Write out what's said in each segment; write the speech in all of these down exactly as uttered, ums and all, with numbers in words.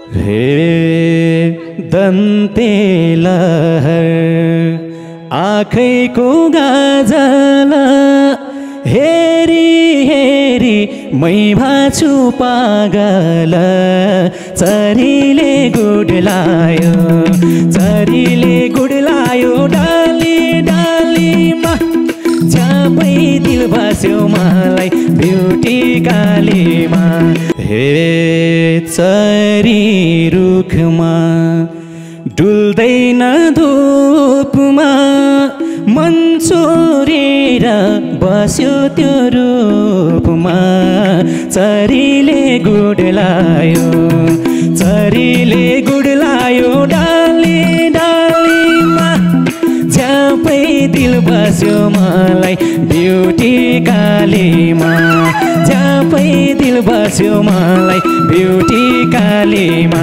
हे दन्ते लहर आँखैको गाजल हेरी हेरी मै भाछु पागल चरीले गुडलायो चरीले गुडलायो डाली डालीमा झ्यापै दिल बस्यो मलाई ब्युटी कालीमा हे चरी रुखमा डुल्दैन धुपमा मन चोरेर बस्यो त्यो रूपमा चरीले गुडलायो चरीले गुडलायो डाली डालीमा झ्यापै दिल बस्यो मलाई ब्युटी कालीमा झ्यापै दिल बस्यो मलाई ब्युटी कालीमा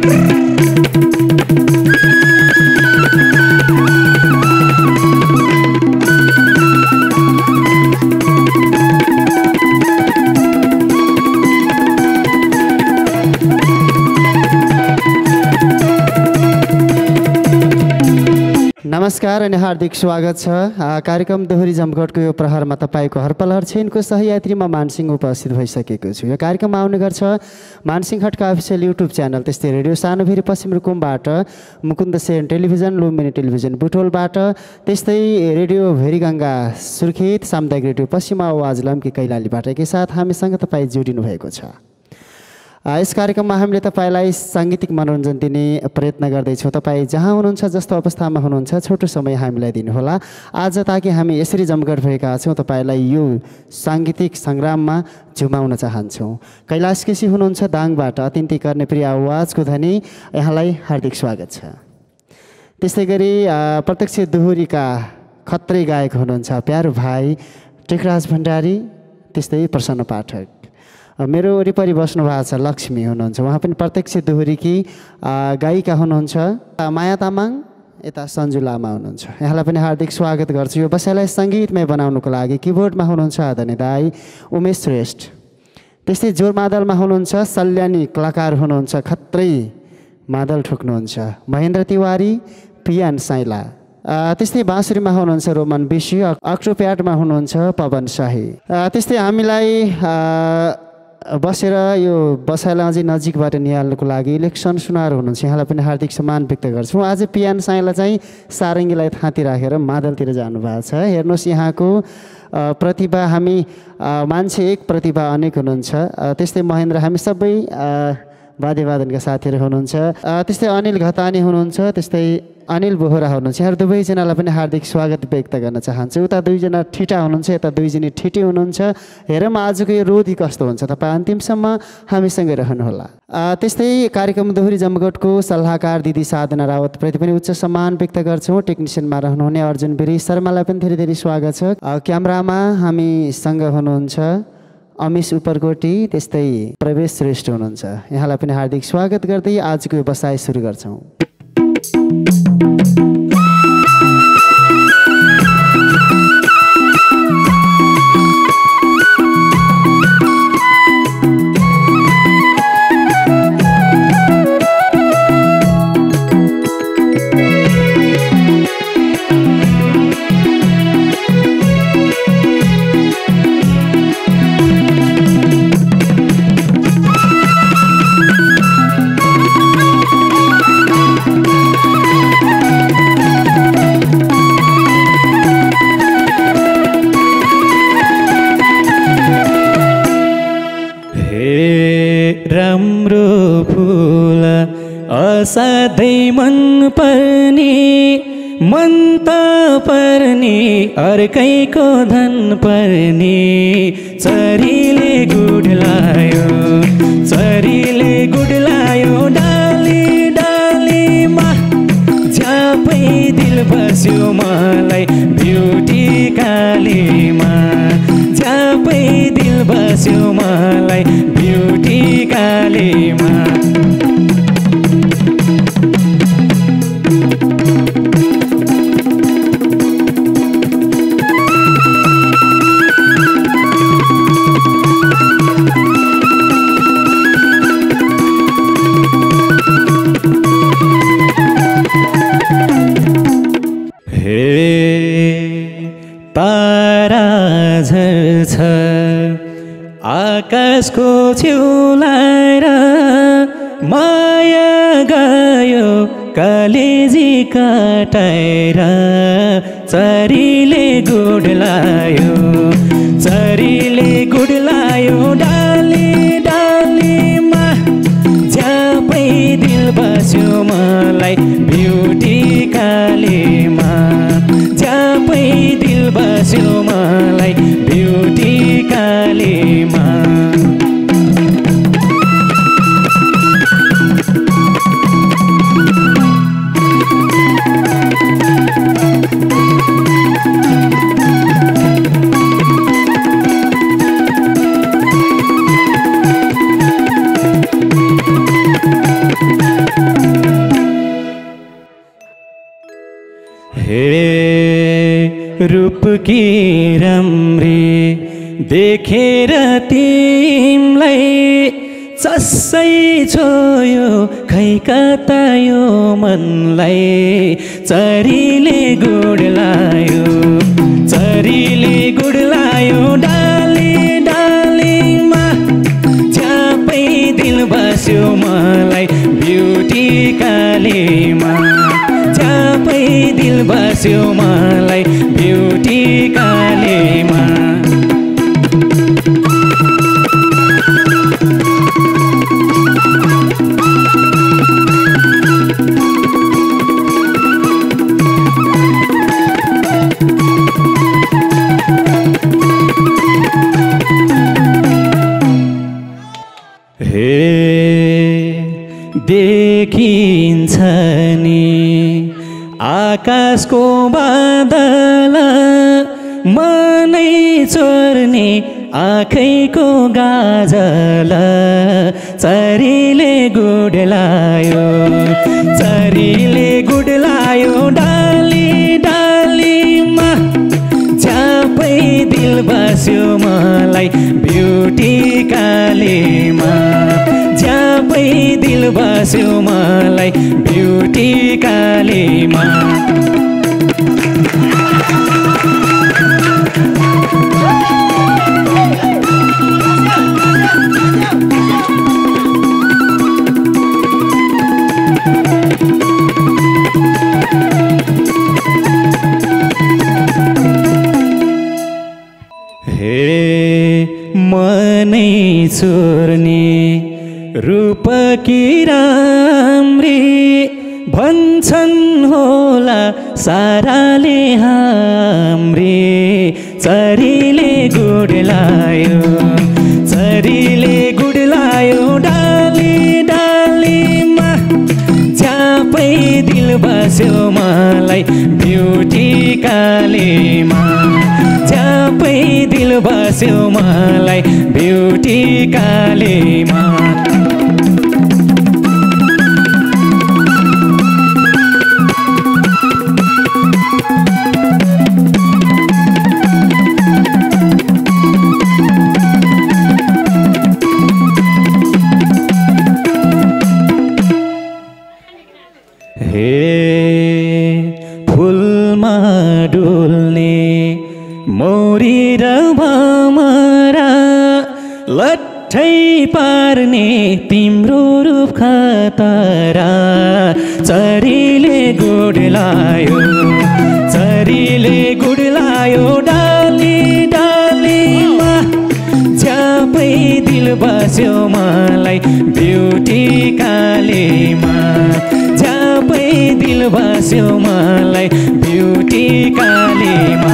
नमस्कार अनि हार्दिक स्वागत छ कार्यक्रम दोहोरी जमघटको यो प्रहरमा तपाईँको हरपल हरछिनको सहयात्रीमा मानसिंह उपस्थित भइसकेको छु। यो कार्यक्रम आउने गर्छ Mansingh Khadka official YouTube channel, त्यस्तै रेडियो सानोभिरी पश्चिम रुकुमबाट, मुकुन्द सेन टेलिभिजन, लुम्बिनी टेलिभिजन बुटोलबाट, त्यस्तै रेडियो भेरीगङ्गा सुर्खेत, सामुदायिक रेडियो पश्चिम आवाज लम्की कैलालीबाट के साथ हामीसँग तपाईँ जोडिनु भएको छ। यस कार्यक्रममा हामीले तपाईँलाई साङ्गीतिक मनोरञ्जन दिने प्रयत्न गर्दैछौँ। तपाईँ जहाँ हुनुहुन्छ, जस्तो अवस्थामा हुनुहुन्छ, छोटो समय हामीलाई दिनुहोला। आज ताकि हामी यसरी जमघट भएका छौँ, तपाईँलाई यो साङ्गीतिक सङ्ग्राममा झुमाउन चाहन्छौँ। कैलाश केसी हुनुहुन्छ दाङबाट, अतिन्ती गर्ने प्रिय आवाजको धनी, यहाँलाई हार्दिक स्वागत छ। त्यस्तै गरी प्रत्यक्ष दोहोरीका खत्रै गायक हुनुहुन्छ प्यारो भाइ टेकराज भण्डारी, त्यस्तै प्रसन्न पाठक। मेरो वरिपरि बस्नु भएको छ लक्ष्मी हुनुहुन्छ, उहाँ पनि प्रत्यक्ष दोहोरीकी गायिका हुनुहुन्छ। माया तामाङ, यता सन्जु लामा हुनुहुन्छ, यहाँलाई पनि हार्दिक स्वागत गर्छु। यो बसाइलाई सङ्गीतमय बनाउनुको लागि किबोर्डमा हुनुहुन्छ आदरणीय दाई उमेश श्रेष्ठ, त्यस्तै जोर मादलमा हुनुहुन्छ सल्यानी कलाकार हुनुहुन्छ, खत्रै मादल ठोक्नुहुन्छ महेन्द्र तिवारी, पियान साइला। त्यस्तै बाँसुरीमा हुनुहुन्छ रोमन बेसी, अक्टोप्याडमा हुनुहुन्छ पवन शाही। त्यस्तै हामीलाई बसेर यो बसाइलाई अझै नजिकबाट निहाल्नुको लागि इलेक्सन सुनार हुनुहुन्छ, यहाँलाई पनि हार्दिक सम्मान व्यक्त गर्छु। आज पियान साईलाई चाहिँ सारङ्गीलाई थाँती राखेर मादलतिर जानुभएको छ। हेर्नुहोस् यहाँको प्रतिभा, हामी मान्छे एक प्रतिभा अनेक हुनुहुन्छ। त्यस्तै महेन्द्र, हामी सबै वाद्यवादनका साथीहरू हुनुहुन्छ। त्यस्तै अनिल घतानी हुनुहुन्छ, त्यस्तै अनिल बोहरा हुनुहुन्छ। यहाँ दुवैजनालाई पनि हार्दिक स्वागत व्यक्त गर्न चाहन्छु। उता दुईजना ठिटा हुनुहुन्छ, यता दुईजना ठिटी हुनुहुन्छ। हेरौँ आजको यो रोधी कस्तो हुन्छ, तपाईँ अन्तिमसम्म हामीसँगै रहनुहोला। त्यस्तै कार्यक्रम दोहोरी जमघटको सल्लाहकार दिदी साधना रावतप्रति पनि उच्च सम्मान व्यक्त गर्छौँ। टेक्निसियनमा रहनुहुने अर्जुन बिरी शर्मालाई पनि धेरै धेरै स्वागत छ। क्यामरामा हामीसँग हुनुहुन्छ अमिश उपरकोटी, त्यस्तै प्रवेश श्रेष्ठ हुनुहुन्छ, यहाँलाई पनि हार्दिक स्वागत गर्दै आजको यो बसाइ सुरु गर्छौँ। राम्रो फुल असाध्यै मन पर्ने, मन त पर्ने अर्कैको धन पर्ने, चरीले गुडलायो चरीले गुडलायो डाली डालीमा झ्यापै दिल बस्यो मलाई ब्युटी कालीमा झ्यापै दिल बस्यो मलाई ब्युटी कालीमा। माया गयो कलेजी काटाएर चरीले गुडलायो चरीले गुडलायो डाली डालीमा झ्यापै दिल बस्यो मलाई ब्युटी कालीमा झ्यापै दिल बस्यो मलाई ब्युटी कालीमा रूपकी राम्री देखेर तिमलाई चस्सै छोयो खै कता यो मनलाई चरीले गुडलायो चरीले गुडलायो डाली डालीमा झ्यापै दिल बस्यो मलाई ब्युटी कालीमा झ्यापै दिल बस्यो मलाई ब्युटी कालीमा हे देखिन्छ नि आकाशको बादल मनै चोर्ने आँखैको गाजल चरीले गुडलायो चरीले गुडलायो डाली डालीमा झ्यापै दिल बस्यो मलाई ब्युटी कालीमा झ्यापै दिल बस्यो मलाई ब्युटी कालीमा हे मनै चोर्ने रूपकी राम्री भन्छन् होला साराले हाम्री चरीले गुडलायो चरीले गुडलायो डाली डालीमा झ्यापै दिल बस्यो मलाई ब्युटी कालीमा झ्यापै दिल बस्यो मलाई ब्युटी कालीमा फुलमा डुल्ने मौरी र भमरा लट्ठै पार्ने तिम्रो रूप खतरा चरीले गुडलायो चरीले गुडलायो डाली डालीमा झ्यापै दिल बस्यो मलाई ब्युटी कालीमा झ्यापै दिल बस्यो मलाई ब्युटी कालीमा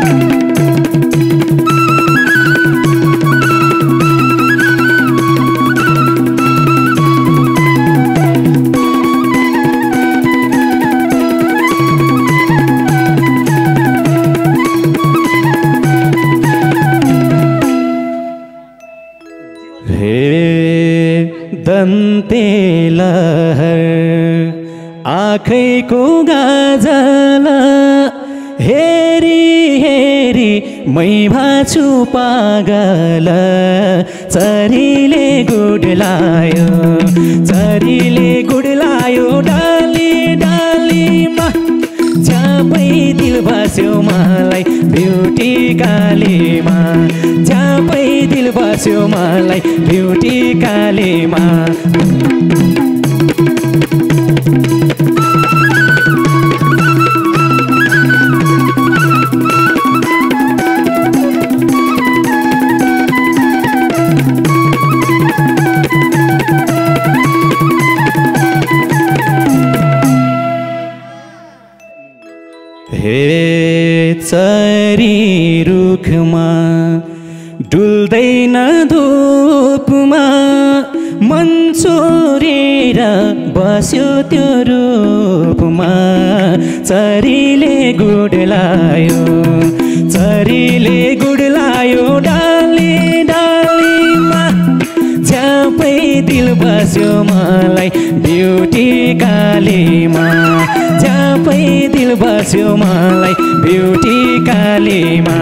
दन्ते लहर आँखैको गाजल हेरी हेरी मै भाछु पागल चरीले गुडलायो चरीले गुडलायो डाली डालीमा झ्यापै दिल बस्यो मलाई ब्युटी कालीमा झ्यापै दिल बस्यो बस्यो मलाई ब्युटी कालीमा हे चरी रुखमा डुल्दैन धुपमा मन चोरेर बस्यो त्यो रूपमा चरीले गुडलायो चरीले गुडलायो डाली डालीमा झ्यापै दिल बस्यो मलाई ब्युटी कालीमा झ्यापै दिल बस्यो मलाई ब्युटी कालीमा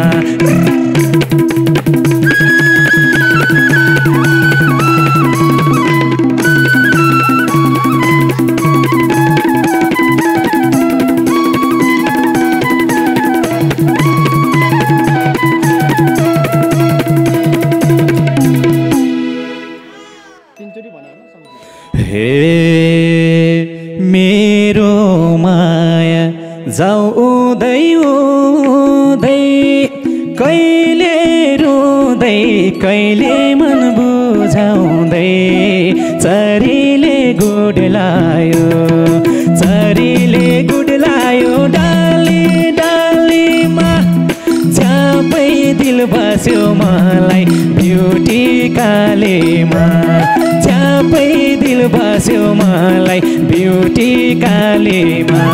जाऊ उदै उदै कहिले रुँदै कहिले मन बुझाउँदै चरीले गुडलायो चरीले गुडलायो डाली डालीमा झ्यापै दिल बस्यो मलाई ब्युटी कालीमा झ्यापै दिल बस्यो मलाई ब्युटी कालीमा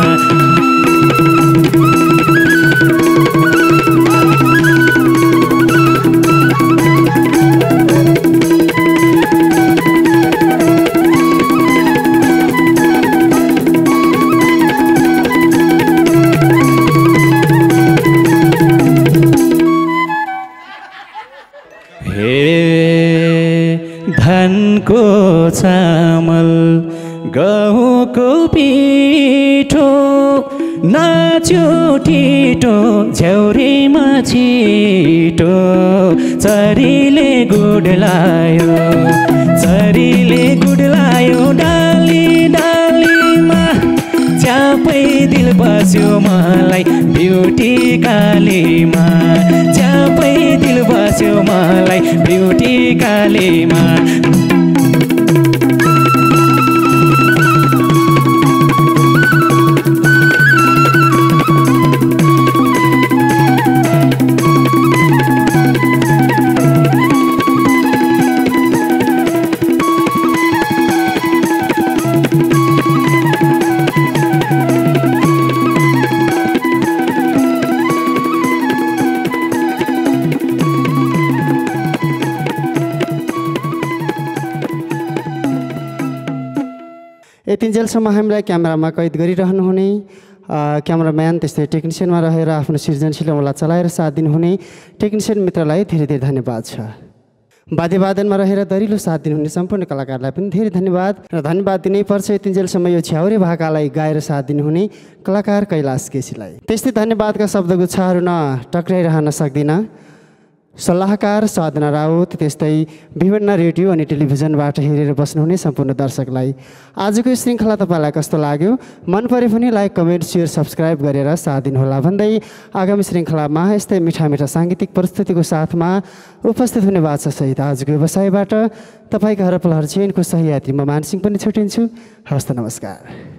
धानको चामल गहुँको पिठो नाच्यो ठिटो झ्याउरीमा छिटो चरीले गुडलायो चरीले गुडलायो डाली डालीमा झ्यापै दिल बस्यो मलाई ब्युटी कालीमा झ्यापै दिल बस्यो मलाई ब्युटी कालीमा यतिन्जेलसम्म हामीलाई क्यामेरामा कैद गरिरहनुहुने क्यामेराम्यान त्यस्तै टेक्निसियनमा रहेर आफ्नो सृजनशीलतालाई चलाएर साथ दिनुहुने टेक्निसियन मित्रलाई धेरै धेरै धन्यवाद छ। वाद्यवादनमा रहेर दरिलो साथ दिनुहुने सम्पूर्ण कलाकारलाई पनि धेरै धन्यवाद र धन्यवाद दिनै पर्छ यतिन्जेलसम्म यो छ्याउरे भाकालाई गाएर साथ दिनुहुने कलाकार कैलाश केसीलाई। त्यस्तै धन्यवादका शब्दगुच्छाहरू न टक्राइरहन सक्दिनँ। सल्लाहकार साधना राउत त्यस्तै विभिन्न रेडियो अनि टेलिभिजनबाट हेरेर बस्नुहुने सम्पूर्ण दर्शकलाई आजको श्रृङ्खला तपाईँलाई कस्तो लाग्यो मन परे पनि लाइक कमेन्ट सेयर सब्सक्राइब गरेर साथ दिनुहोला भन्दै आगामी श्रृङ्खलामा यस्तै मिठा मिठा साङ्गीतिक प्रस्तुतिको साथमा उपस्थित हुने बाचासहित आजको व्यवसायबाट तपाईँका हरपल हर चेनको सही यात्री म मानसिंह पनि छुटिन्छु। हवस् त, नमस्कार।